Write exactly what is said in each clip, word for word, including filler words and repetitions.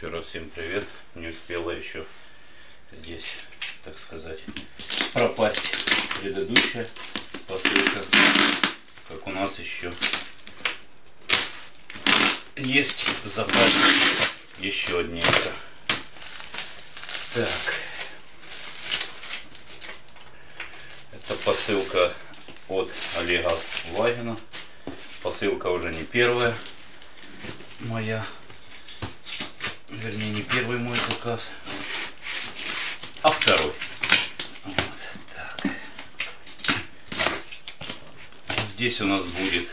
Еще раз всем привет. Не успела еще здесь, так сказать, пропасть предыдущая посылка. Как у нас еще есть в запасе еще одненько. Так. Это посылка от Олега Вагина. Посылка уже не первая моя. Вернее, не первый мой заказ, а второй. Вот так. Здесь у нас будет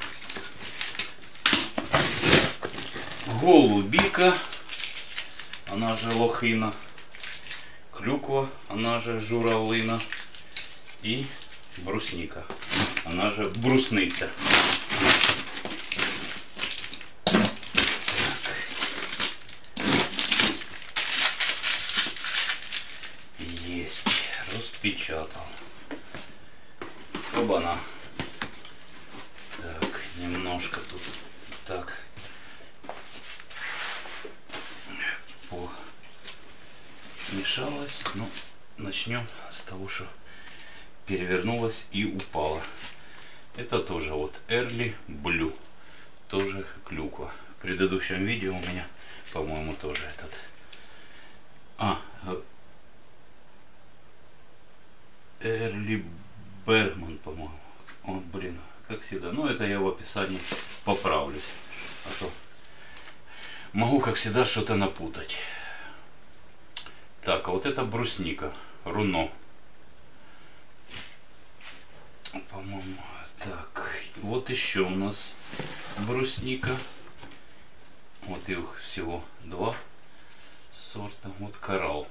голубика, она же лохина, клюква, она же журавлина, и брусника, она же брусница. Есть, распечатал. Оба-на. Так, немножко тут так помешалось. Ну, начнем с того, что перевернулась и упала. Это тоже вот Early Blue, тоже клюква. В предыдущем видео у меня, по-моему, тоже этот. А, Early Bergman, по-моему. Вот, блин, как всегда. Ну, это я в описании поправлюсь. А то могу, как всегда, что-то напутать. Так, а вот это брусника, руно. По-моему, так. Вот еще у нас брусника. Вот их всего два сорта. Вот коралл.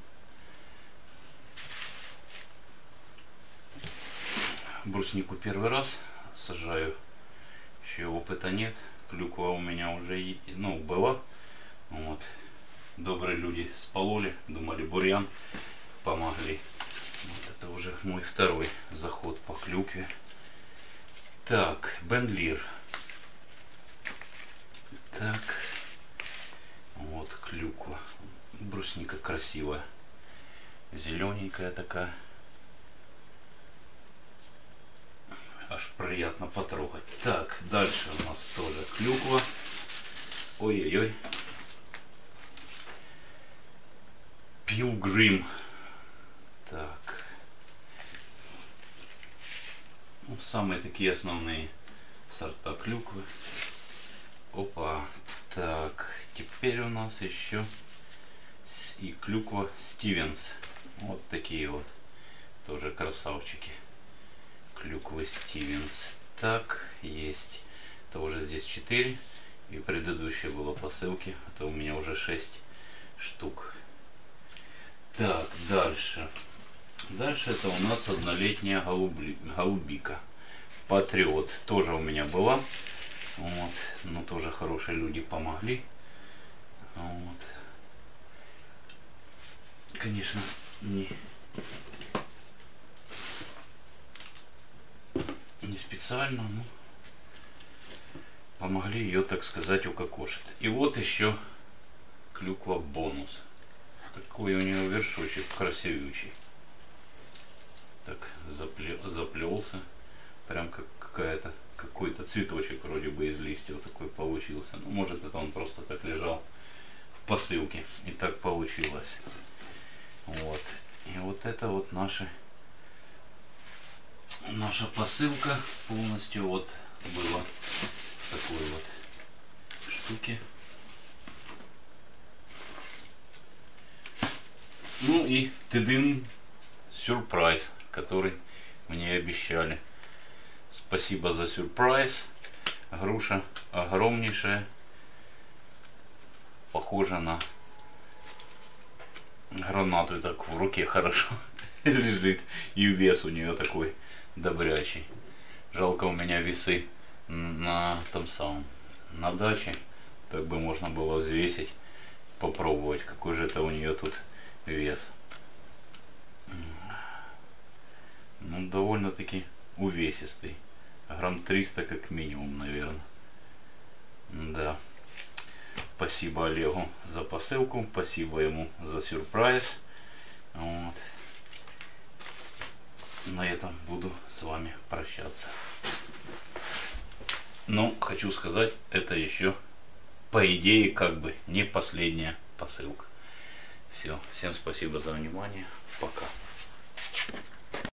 Бруснику первый раз сажаю. Еще опыта нет. Клюква у меня уже, ну, была. Вот. Добрые люди спололи, думали бурьян, помогли. Вот это уже мой второй заход по клюкве. Так, Бенлир. Так, вот клюква. Брусника красивая, зелененькая такая. Аж приятно потрогать. Так, дальше у нас тоже клюква. Ой-ой-ой. Pilgrim. Так. Ну, самые такие основные сорта клюквы. Опа. Так. Теперь у нас еще и клюква Стивенс. Вот такие вот. Тоже красавчики. Клюквы Стивенс. Так, есть. Это уже здесь четыре. И предыдущее было посылки. Это у меня уже шесть штук. Так, дальше. Дальше это у нас однолетняя голуби, голубика. Патриот. Тоже у меня была. Вот. Но тоже хорошие люди помогли. Вот. Конечно, не, не специально, но помогли ее, так сказать, укокошить. И вот еще клюква бонус. Такой у нее вершочек красивючий. Так заплел, заплелся. Прям как какая-то какой-то цветочек вроде бы из листьев такой получился. Ну, может, это он просто так лежал в посылке. И так получилось. Вот. И вот это вот наши, наша посылка полностью вот была в такой вот штуке. Ну и тыдын, сюрприз, который мне обещали. Спасибо за сюрприз. Груша огромнейшая. Похожа на гранату. Так в руке хорошо лежит. И вес у нее такой добрячий. Жалко, у меня весы на том самом, на даче. Так бы можно было взвесить, попробовать, какой же это у нее тут вес. Ну, довольно-таки увесистый. Грамм триста как минимум, наверное. Да. Спасибо Олегу за посылку, спасибо ему за сюрприз. Вот. На этом буду с вами прощаться. Но хочу сказать, это еще по идее как бы не последняя посылка. Все, всем спасибо за внимание. Пока.